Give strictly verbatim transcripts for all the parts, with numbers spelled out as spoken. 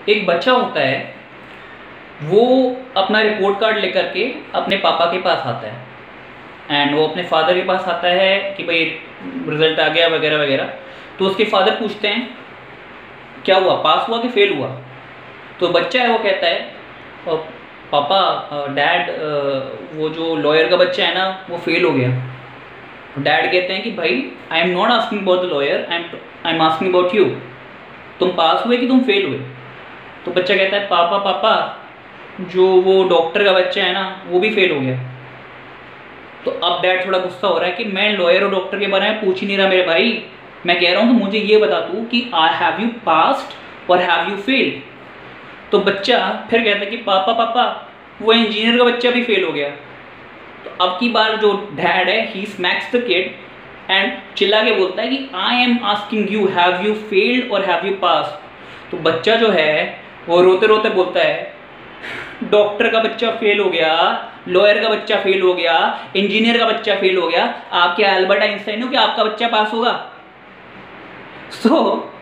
एक बच्चा होता है, वो अपना रिपोर्ट कार्ड लेकर के अपने पापा के पास आता है एंड वो अपने फादर के पास आता है कि भाई रिजल्ट आ गया वगैरह वगैरह। तो उसके फादर पूछते हैं क्या हुआ, पास हुआ कि फेल हुआ। तो बच्चा है वो कहता है और पापा डैड वो जो लॉयर का बच्चा है ना वो फेल हो गया। डैड कहते हैं कि भाई I am not asking about the lawyer, I am I am asking about you. तुम पास हुए कि तुम फेल हुए। तो बच्चा कहता है पापा पापा जो वो डॉक्टर का बच्चा है ना वो भी फेल हो गया। तो अब डैड थोड़ा गुस्सा हो रहा है कि मैं लॉयर और डॉक्टर के बारे में पूछ ही नहीं रहा मेरे भाई, मैं कह रहा हूँ तो मुझे ये बता तू कि आई हैव यू पास्ड और हैव यू फेल्ड। तो बच्चा फिर कहता है कि पापा पापा वो इंजीनियर का बच्चा भी फेल हो गया। तो अब की बार जो डैड है ही स्मैक्स द किड एंड चिल्ला के बोलता है कि I am asking you have you failed और हैव यू पास्ड। तो बच्चा जो है वो रोते रोते बोलता है डॉक्टर का बच्चा फेल हो गया, लॉयर का बच्चा फेल हो गया, इंजीनियर का बच्चा फेल हो गया, आप क्या एल्बर्ट आइंस्टाइन हो कि आपका बच्चा पास होगा। So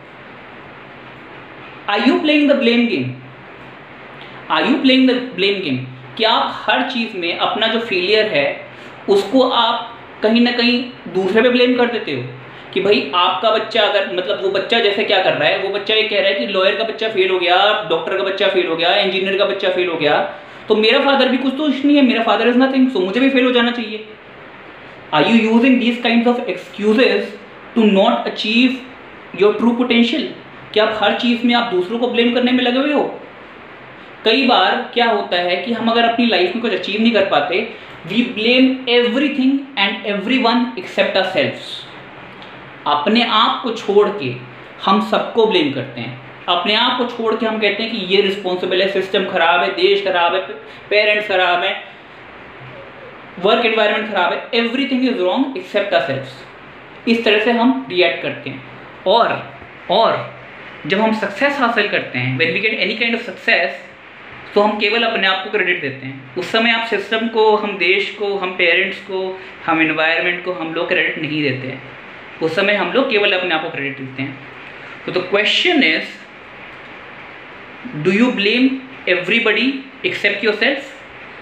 are you playing the blame game, are you playing the blame game कि आप हर चीज में अपना जो फेलियर है उसको आप कहीं ना कहीं दूसरे पे ब्लेम कर देते हो कि भाई आपका बच्चा अगर मतलब वो बच्चा जैसे क्या कर रहा है, वो बच्चा ये कह रहा है कि लॉयर का बच्चा फेल हो गया, डॉक्टर का बच्चा फेल हो गया, इंजीनियर का बच्चा फेल हो गया, तो मेरा फादर भी कुछ तो नहीं है, मेरा फादर इज नथिंग, सो मुझे भी फेल हो जाना चाहिए। Are you using these kinds of excuses to not achieve your true potential? कि आप हर चीज में आप दूसरों को ब्लेम करने में लगे हुए हो। कई बार क्या होता है कि हम अगर अपनी लाइफ में कुछ अचीव नहीं कर पाते, we blame everything and everyone except ourselves. अपने आप को छोड़ के हम सबको ब्लेम करते हैं, अपने आप को छोड़ के हम कहते हैं कि ये रिस्पॉन्सिबल है, सिस्टम खराब है, देश खराब है, पेरेंट्स खराब है, वर्क एनवायरनमेंट खराब है, everything is wrong except ourselves. इस तरह से हम रिएक्ट करते हैं। और और जब हम सक्सेस हासिल करते हैं, when we get any kind of success, तो हम केवल अपने आप को क्रेडिट देते हैं। उस समय आप सिस्टम को, हम देश को, हम पेरेंट्स को, हम एनवायरनमेंट को हम लोग क्रेडिट नहीं देते हैं। उस समय हम लोग केवल अपने आप को क्रेडिट देते हैं। तो the question is, do you blame everybody except yourself?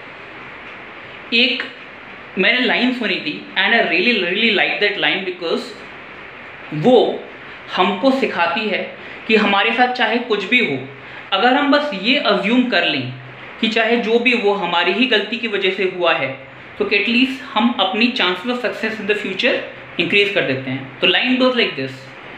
एक मैंने लाइन सुनी थी and I really really like that line, because वो हमको सिखाती है कि हमारे साथ चाहे कुछ भी हो, अगर हम बस ये अज्यूम कर लें कि चाहे जो भी वो हमारी ही गलती की वजह से हुआ है, तो एटलीस्ट हम अपनी chances of success in the future increase कर देते हैं। तो line goes like this,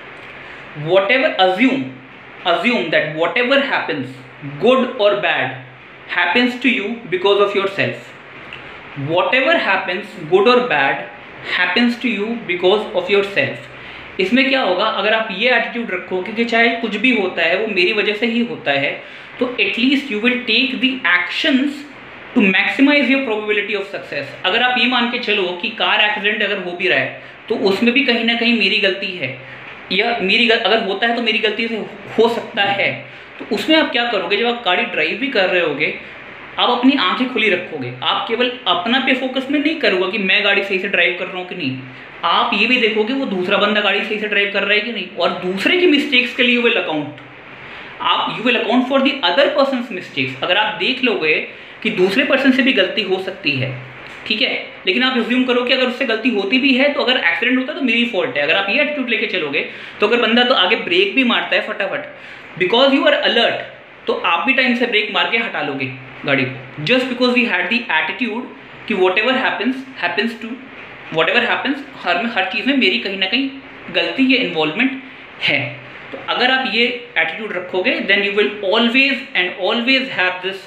whatever assume assume that whatever happens good और bad happens to you because of yourself. Whatever happens good और bad happens to you because of yourself. इसमें क्या होगा, अगर आप ये attitude रखोगे कि चाहे कुछ भी होता है वो मेरी वजह से ही होता है, तो at least you will take the actions to maximise your probability of success. अगर आप ये मान के चलो कि कार एक्सीडेंट अगर हो भी रहा है तो उसमें भी कहीं ना कहीं मेरी गलती है, या मेरी गल, अगर होता है तो मेरी गलती से हो सकता है, तो उसमें आप क्या करोगे, जब आप गाड़ी ड्राइव भी कर रहे होगे आप अपनी आंखें खुली रखोगे। आप केवल अपना पे फोकस में नहीं करोगे कि मैं गाड़ी सही से ड्राइव कर रहा हूँ कि नहीं, आप ये भी देखोगे वो दूसरा बंदा गाड़ी सही से ड्राइव कर रहा है कि नहीं, और दूसरे की मिस्टेक्स के लिए यू विल अकाउंट, आप you will account for the other person's mistakes. अगर आप देख लोगे कि दूसरे पर्सन से भी गलती हो सकती है, ठीक है, लेकिन आप अज्यूम करो कि अगर उससे गलती होती भी है तो अगर एक्सीडेंट होता है तो मेरी फॉल्ट है, अगर आप ये एटीट्यूड लेके चलोगे तो अगर बंदा तो आगे ब्रेक भी मारता है फटाफट, बिकॉज यू आर अलर्ट, तो आप भी टाइम से ब्रेक मार के हटा लोगे गाड़ी को, just because we had the attitude कि whatever happens happens to whatever happens, हर में हर चीज़ में मेरी कहीं ना कहीं गलती या इन्वॉल्वमेंट है। तो अगर आप ये एटीट्यूड रखोगे then you will always and always have this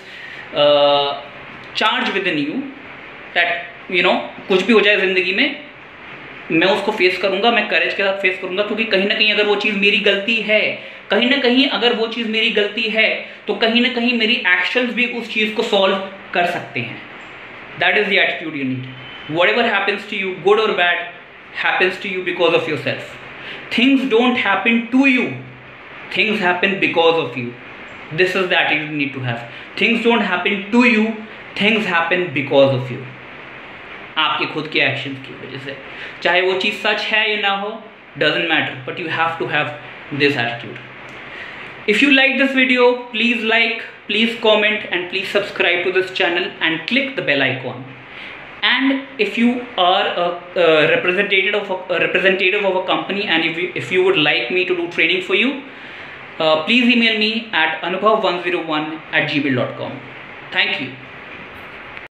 charge within you that you know कुछ भी हो जाए ज़िंदगी में मैं उसको फेस करूंगा, मैं करेज के साथ फेस करूंगा, क्योंकि कहीं ना कहीं अगर वो चीज़ मेरी गलती है, कहीं ना कहीं अगर वो चीज़ मेरी गलती है तो कहीं ना कहीं मेरी एक्शंस भी उस चीज़ को सॉल्व कर सकते हैं। That is the attitude you need. Whatever happens to you, good or bad, happens to you because of yourself. Things don't happen to you. Things happen because of you. This is the attitude you need to have. Things don't happen to you. Things happen because of you. आपके खुद के actions की वजह से, चाहे वो चीज़ सच है या ना हो, doesn't matter. But you have to have this attitude. If you like this video, please like, please comment, and please subscribe to this channel and click the bell icon. And if you are a, a representative of a, a representative of a company, and if you, if you would like me to do training for you, uh, please email me at anubhav one zero one at gmail dot com. Thank you.